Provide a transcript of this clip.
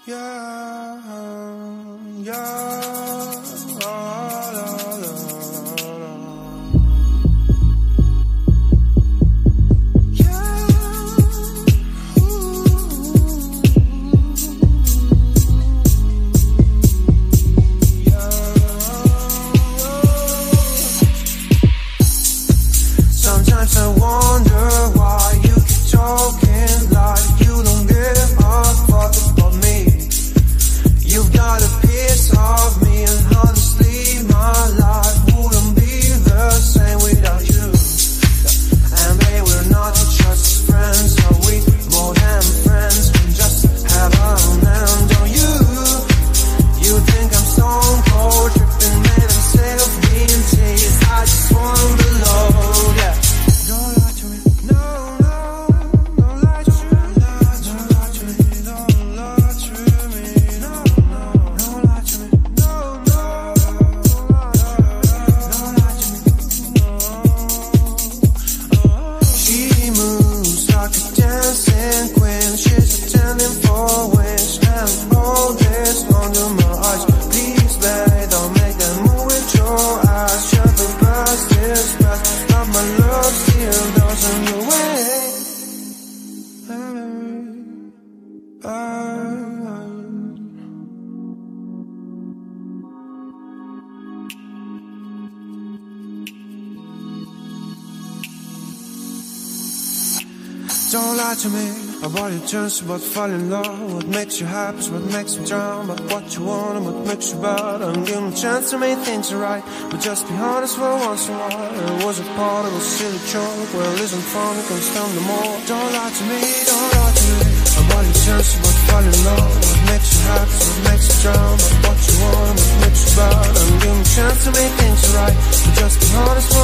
Yeah, yeah, la, la, la, la. Yeah, sometimes I wonder why you keep talking like you don't give a fuck about me. You've got a piece of me, and honestly my life wouldn't be the same without you. And babe, we're not just friends, are we more than friends? We just have an end on you. You think I'm stone cold, tripping, made and sick of being teased. I just want the load, yeah. Don't lie to me, no, no, don't lie to me, don't lie to me, don't lie to me, no, no, don't lie to me, no, no, don't lie to me, no. She moves like a dancing queen, she's attending for wings, and all this under my eyes. Please, babe, don't make that move with your eyes. Shut the past is past, but my love still doesn't go away. Don't lie to me about your chance, about falling in love. What makes you happy is what makes you drown. But what you want and what makes you bad. I'm giving a chance to make things right, but just be honest for once in a while. It was a part of a silly joke. Well, isn't fun, it comes down to more. Don't lie to me, don't lie to me about your chance, about falling in love. What makes you happy is what makes you drown. But what you want and what makes you bad. I'm giving a chance to make things right, but just be honest for